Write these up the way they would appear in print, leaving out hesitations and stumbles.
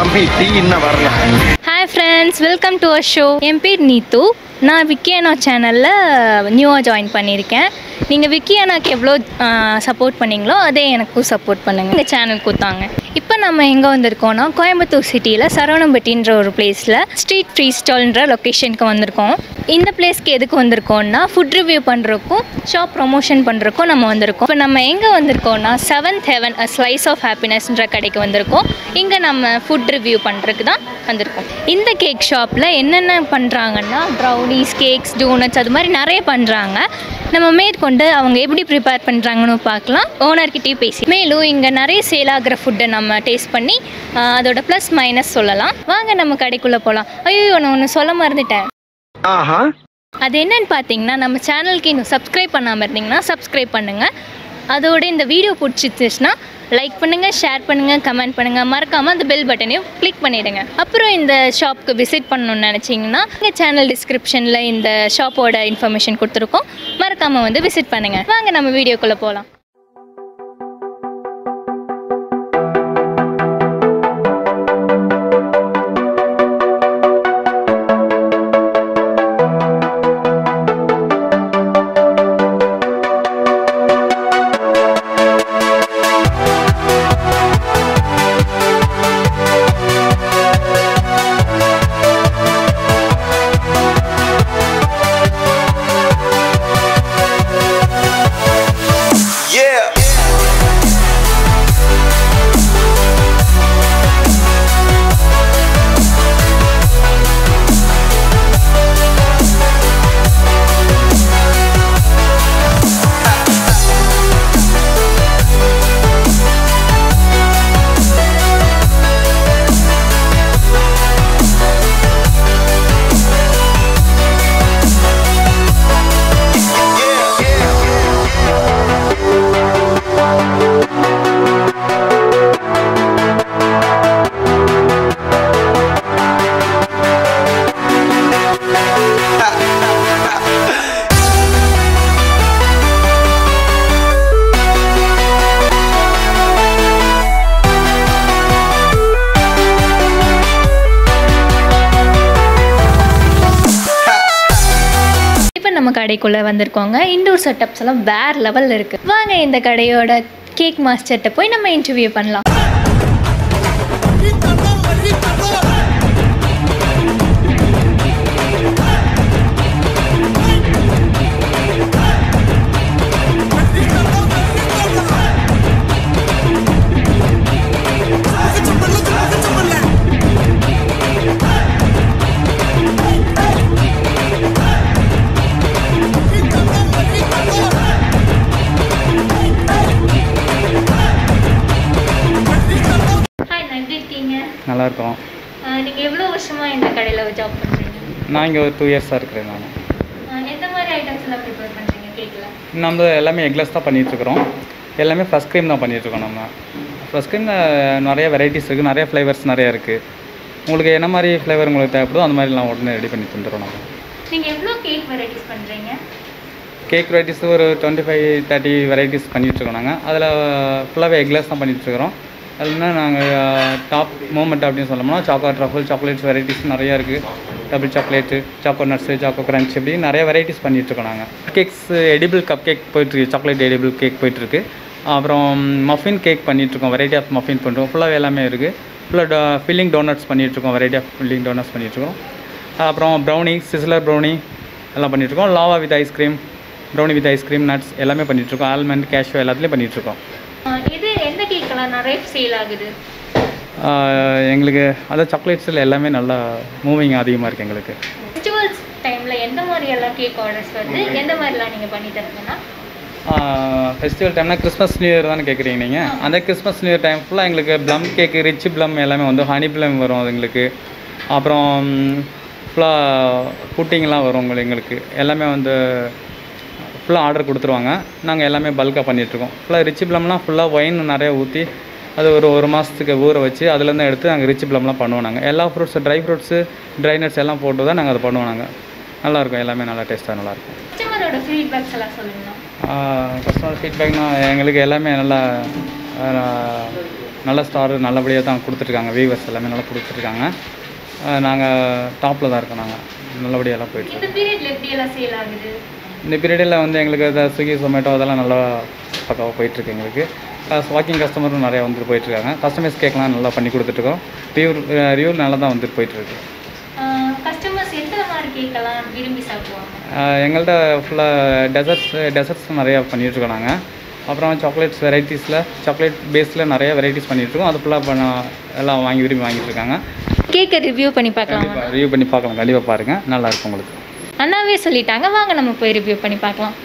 தம்பி டீ இன்னும் வரல. Hi friends, welcome to our show. என் பேர் நீத்து. நான் விக்கியானா சேனலில் நியூவாக ஜாயின் பண்ணியிருக்கேன். நீங்கள் விக்கியானாக்கு எவ்வளோ சப்போர்ட் பண்ணிங்களோ அதே எனக்கும் சப்போர்ட் பண்ணுங்கள். இந்த சேனல் கொடுத்தாங்க. இப்போ நம்ம எங்கே வந்திருக்கோம்னா கோயம்புத்தூர் சிட்டியில் சரவணம்பட்டின்ற ஒரு பிளேஸில் ஸ்ட்ரீட் ஃப்ரீ ஸ்டால்ன்ற லொக்கேஷனுக்கு வந்திருக்கோம். இந்த பிளேஸ்க்கு எதுக்கு வந்திருக்கோம்னா ஃபுட் ரிவ்யூ பண்ணுறக்கும் ஷாப் ப்ரொமோஷன் பண்ணுறக்கும் நம்ம வந்திருக்கோம். இப்போ நம்ம எங்கே வந்திருக்கோம்னா 7th Heaven A Slice of Happinessன்ற கடைக்கு வந்திருக்கோம். இங்கே நம்ம ஃபுட் ரிவ்யூ பண்ணுறதுக்கு தான் வந்திருக்கோம். இந்த கேக் ஷாப்பில் என்னென்ன பண்ணுறாங்கன்னா ப்ரௌனிஸ், கேக்ஸ், டோனட்ஸ் அது மாதிரி நிறைய பண்ணுறாங்க. நம்ம மேற்கொண்டு அவங்க எப்படி ப்ரிப்பேர் பண்ணுறாங்கன்னு பார்க்கலாம். ஓனர்கிட்டே பேசி மேலும் இங்கே நிறைய சேல் ஆகிற ஃபுட்டை நம்ம டேஸ்ட் பண்ணி அதோட ப்ளஸ் மைனஸ் சொல்லலாம். வாங்க நம்ம கடைக்குள்ளே போகலாம். ஐயோ, நான் ஒன்று சொல்ல மறந்துட்டேன். அது என்னன்னு பார்த்தீங்கன்னா, நம்ம சேனலுக்கு இன்னும் சப்ஸ்கிரைப் பண்ணாமல் இருந்தீங்கன்னா சப்ஸ்கிரைப் பண்ணுங்கள். அதோட இந்த வீடியோ பிடிச்சிச்சுன்னா லைக் பண்ணுங்கள், ஷேர் பண்ணுங்கள், கமெண்ட் பண்ணுங்கள். மறக்காமல் அந்த பெல் பட்டனையும் கிளிக் பண்ணிவிடுங்க. அப்புறம் இந்த ஷாப்புக்கு விசிட் பண்ணணும்னு நினச்சிங்கன்னா எங்கள் சேனல் டிஸ்கிரிப்ஷனில் இந்த ஷாப்போட இன்ஃபர்மேஷன் கொடுத்துருக்கோம். மறக்காமல் வந்து விசிட் பண்ணுங்கள். வாங்க நம்ம வீடியோக்குள்ளே போகலாம். நம்ம கடைக்குள்ளே வந்திருக்கோங்க. இன்டோர் செட்டப்ஸ் எல்லாம் வேறு லெவலில் இருக்குது. வாங்க இந்த கடையோட கேக் மாஸ்டர்கிட்ட போய் நம்ம இன்டர்வியூ பண்ணலாம். நல்லா இருக்கோம். நீங்கள் எவ்வளோ வருஷமாக இந்த கடையில் ஜாப் பண்ணுறீங்க? நான் இங்கே ஒரு 2 இயர்ஸாக இருக்கிறேன். நான் எந்த மாதிரி ஐட்டம்ஸ் எல்லாம் ப்ரிப்பேர் பண்ணுறீங்க கேக்கில்? நம்ம எல்லாமே எக்லெஸ் தான் பண்ணிகிட்ருக்குறோம். எல்லாமே ஃப்ரெஷ் க்ரீம் தான் பண்ணிகிட்ருக்கோம். நம்ம ஃப்ரெஷ் க்ரீமில் நிறைய வெரைட்டிஸ் இருக்குது, நிறைய ஃப்ளேவர்ஸ் நிறையா இருக்குது. உங்களுக்கு என்ன மாதிரி ஃப்ளேவர் உங்களுக்கு தேவைப்படுதோ அந்த மாதிரிலாம் உடனே ரெடி பண்ணி தந்துடுறோம். நம்ம நீங்கள் எவ்வளோ கேக் வெரைட்டிஸ் பண்ணுறீங்க? கேக் வெரைட்டிஸ் ஒரு 25-30 வெரைட்டிஸ் பண்ணிகிட்ருக்கோம். நாங்கள் அதில் ஃபுல்லாகவே எக்லெஸ் தான் பண்ணிகிட்ருக்குறோம். அதுனா நாங்கள் டாப் மூமெண்ட் அப்படின்னு சொல்லணும்னா ட்ரஃபிள் சாக்லேட்ஸ் வெரைட்டிஸ் நிறையா இருக்குது. Double chocolate, choco nuts, choco crunch இப்படி நிறைய வெரைட்டிஸ் பண்ணிகிட்ருக்கோம். நாங்கள் கேக்ஸ் எடிபிள் கப் கேக் போயிட்டுருக்கு, சாக்லேட் எடிபிள் கேக் போயிட்டுருக்கு. அப்புறம் மஃபின் கேக் பண்ணிகிட்ருக்கோம், வெரைட்டி ஆஃப் மஃபின் பண்ணுறோம். ஃபுல்லாக எல்லாமே இருக்குது. ஃபுல்லாக ஃபில்லிங் டோனட்ஸ் பண்ணிகிட்ருக்கோம், வெரைட்டி ஆஃப் ஃபில்லிங் டோனட்ஸ் பண்ணிகிட்ருக்கோம். அப்புறம் ப்ரௌனி, சிஸ்லர் ப்ரௌனி எல்லாம் பண்ணிகிட்ருக்கோம். Lava with ice cream, brownie with ice cream, nuts எல்லாமே பண்ணிகிட்ருக்கோம். ஆல்மண்ட், கேஷ்யூ எல்லாத்துலேயும் பண்ணிகிட்ருக்கோம். இது எந்த கேக்கெல்லாம் நிறைய சேல் ஆகுது? எங்களுக்கு அதான் சாக்லேட்ஸில் எல்லாமே நல்லா மூவிங் அதிகமாக இருக்குது எங்களுக்கு. ஃபெஸ்டிவல்ஸ் டைமில் எந்த மாதிரி எல்லாம் கேக் ஆர்டர்ஸ் வருது, எந்த மாதிரிலாம் நீங்கள் பண்ணி தருங்கன்னா? ஃபெஸ்டிவல் டைம்னா கிறிஸ்மஸ் நியூ இயர் தானே கேட்குறீங்க நீங்கள். அந்த கிறிஸ்மஸ் நியூ இயர் டைம் ஃபுல்லாக எங்களுக்கு ப்ளம் கேக்கு, ரிச் ப்ளம் எல்லாமே வந்து ஹனி ப்ளம் வரும் அது எங்களுக்கு. அப்புறம் ஃபுல்லாக புட்டிங்லாம் வரும் எங்களுக்கு. எல்லாமே வந்து ஃபுல்லாக ஆர்டர் கொடுத்துருவாங்க. நாங்கள் எல்லாமே பல்காக பண்ணிகிட்ருக்கோம். ஃபுல்லாக ரிச் ப்ளம்லாம் ஃபுல்லாக ஒயின் நிறைய ஊற்றி அது ஒரு மாதத்துக்கு ஊற வச்சு அதுலேருந்து எடுத்து நாங்கள் ரிச் ப்ளம்லாம் பண்ணுவோம். நாங்கள் எல்லா fruits, dry fruits, dry nuts எல்லாம் போட்டு தான் நாங்கள் அதை பண்ணுவோம். நாங்கள் நல்லாயிருக்கும், எல்லாமே நல்லா டேஸ்ட்டாக நல்லாயிருக்கும். கஸ்டமரோட ஃபீட்பேக்ஸ் எல்லாம் சொல்லுங்கள். கஸ்டமர் ஃபீட்பேக்னால் எங்களுக்கு எல்லாமே நல்லா நல்ல ஸ்டார் நல்லபடியாக தான் கொடுத்துட்ருக்காங்க. வியூவர்ஸ் எல்லாமே நல்லா கொடுத்துட்ருக்காங்க. நாங்கள் டாப்பில் தான் இருக்கோம். நாங்கள் நல்லபடியாக எல்லாம் போயிட்டுருக்கோம். இந்த பீரியடில் வந்து எங்களுக்கு ஸ்விக்கி ஜொமேட்டோ அதெல்லாம் நல்லா பக்காவாக போயிட்டுருக்கு. எங்களுக்கு வாக்கிங் கஸ்டமரும் நிறையா வந்துட்டு போயிட்டுருக்காங்க. கஸ்டமர்ஸ் கேட்கலாம் நல்லா பண்ணி கொடுத்துட்ருக்கோம். ரிவ்யூ நல்லா தான் வந்துட்டு போயிட்டுருக்கு. எங்கள்கிட்ட ஃபுல்லாக டெசர்ட்ஸ் நிறையா பண்ணிகிட்ருக்கோம் நாங்கள். அப்புறம் சாக்லேட்ஸ் வெரைட்டிஸில் சாக்லேட் பேஸில் நிறைய வெரைட்டிஸ் பண்ணிகிட்ருக்கோம். அது ஃபுல்லாக எல்லாம் விரும்பி வாங்கிட்டு இருக்காங்க. கேக்கை ரிவ்யூ பண்ணி பார்க்கலாம். ரிவ்யூ பண்ணி பார்க்கலாம், கண்டிப்பாக பாருங்கள், நல்லாயிருக்கும் உங்களுக்கு. அண்ணாவே சொல்லிட்டாங்க, வாங்க நம்ம போய் ரிவ்யூ பண்ணி பார்க்கலாம்.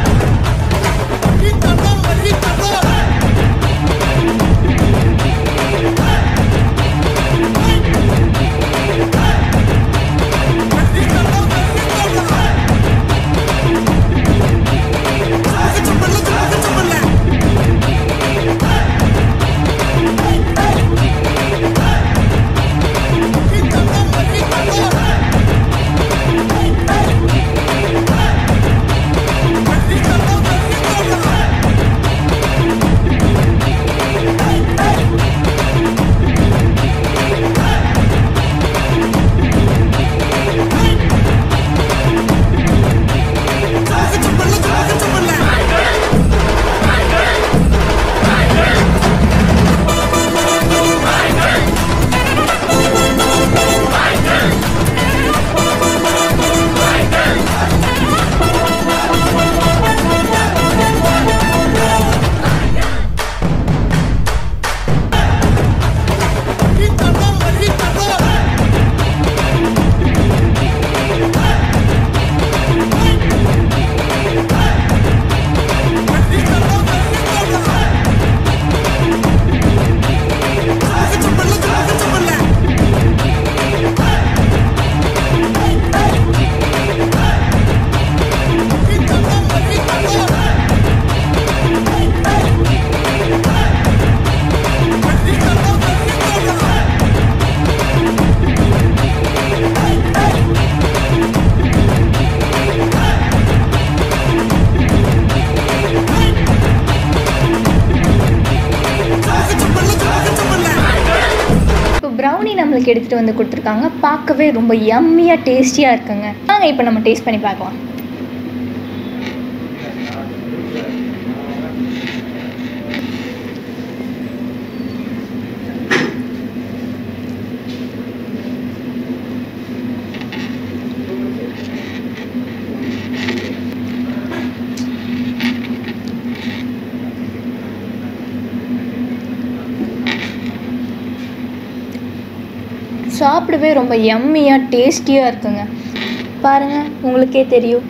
ப்ரௌனி நம்மளுக்கு எடுத்துகிட்டு வந்து கொடுத்துருக்காங்க. பார்க்கவே ரொம்ப யம்மியாக டேஸ்டியாக இருக்குங்க. வாங்க இப்போ நம்ம டேஸ்ட் பண்ணி பார்க்கலாம். சாப்பிடவே ரொம்ப யம்மியாக டேஸ்டியாக இருக்குங்க. பாருங்கள், உங்களுக்கே தெரியும்.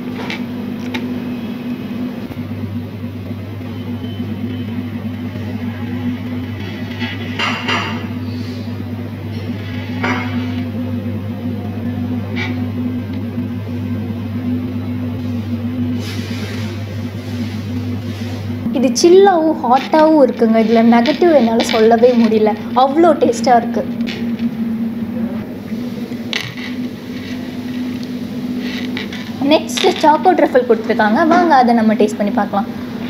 இது சில்லாகவும் ஹாட்டாகவும் இருக்குங்க. இதில் நெகட்டிவ் என்னால் சொல்லவே முடியல, அவ்வளோ டேஸ்ட்டாக இருக்குது. நெக்ஸ்ட்டு சாக்கோ ட்ரஃபிள் கொடுத்துருக்காங்க. வாங்க அதை நம்ம டேஸ்ட் பண்ணி பார்க்கலாம்.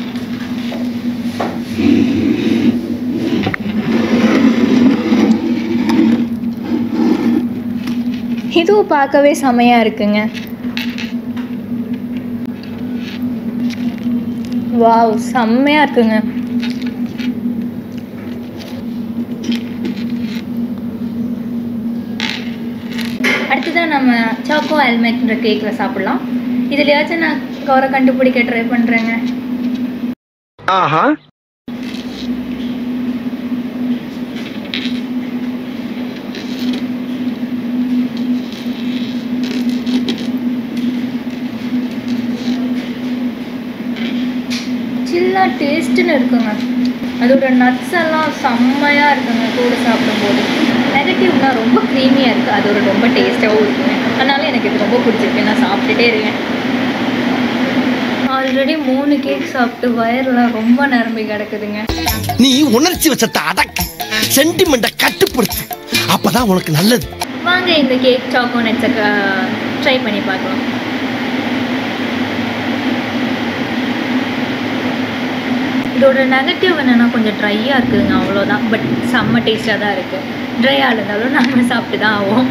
இதுவும் பார்க்கவே செமையாக இருக்குங்க. வாவ், செம்மையாக இருக்குங்க. அடுத்ததான் நம்ம சாக்கோ ஆல்மண்ட்ன்ற கேக்கில் சாப்பிட்லாம். இதுலையாச்சும் நான் கவரை கண்டுபிடிக்க ட்ரை பண்ணுறேங்க. சில்லா டேஸ்ட்டுன்னு இருக்குங்க. அதோட நட்ஸ் எல்லாம் செம்மையாக இருக்குங்க. கூட சாப்பிடும்போது நெகட்டிவ்னா ரொம்ப க்ரீமியாக இருக்குது. அதோட ரொம்ப டேஸ்ட்டாகவும் இருக்குங்க. அதனால எனக்கு இது ரொம்ப பிடிச்சிருக்கு. நான் சாப்பிட்டுட்டே இருக்கேன். ஆல்ரெடி 3 கேக் சாப்பிட்டு வயர்லாம் ரொம்ப நிரம்பி கிடக்குதுங்க. நீ உணர்ச்சி வச்சத்தை அடக்கு, சென்டிமெண்ட்டை கட்டுப்படுத்து, அப்பதான் உனக்கு நல்லது. வாங்க இந்த கேக் சாக்கோ நட்ஸை ட்ரை பண்ணி பார்க்கலாம். இதோட நெகட்டிவ் என்னென்னா கொஞ்சம் ட்ரையாக இருக்குதுங்க, அவ்வளோதான். பட் செம்ம டேஸ்ட்டாக தான் இருக்குது. ட்ரையாக இருந்தாலும் நம்ம சாப்பிட்டு தான் ஆகும்.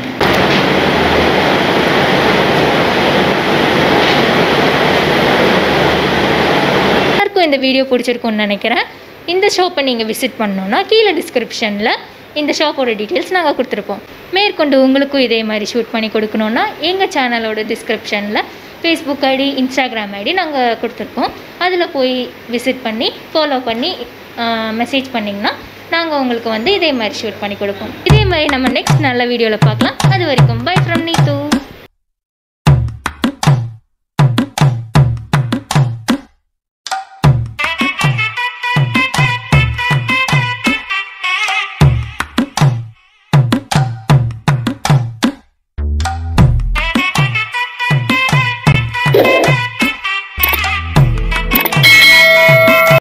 எல்லாருக்கும் இந்த வீடியோ பிடிச்சிருக்கும்னு நினைக்கிறேன். இந்த ஷாப்பை நீங்கள் விசிட் பண்ணணுன்னா கீழே டிஸ்கிரிப்ஷனில் இந்த ஷாப்போட டீட்டெயில்ஸ் நாங்கள் கொடுத்துருப்போம். மேற்கொண்டு உங்களுக்கும் இதே மாதிரி ஷூட் பண்ணி கொடுக்கணுன்னா எங்கள் சேனலோட டிஸ்கிரிப்ஷனில் ஃபேஸ்புக் ஐடி, இன்ஸ்டாகிராம் ஐடி நாங்கள் கொடுத்துருக்கோம். அதில் போய் விசிட் பண்ணி ஃபாலோ பண்ணி மெசேஜ் பண்ணிங்கன்னா நாங்கள் உங்களுக்கு வந்து இதே மாதிரி ஷூட் பண்ணி கொடுப்போம். இதே மாதிரி நம்ம நெக்ஸ்ட் நல்ல வீடியோவில் பார்க்கலாம். அது வரைக்கும் பை ஃப்ரம் நீத்து.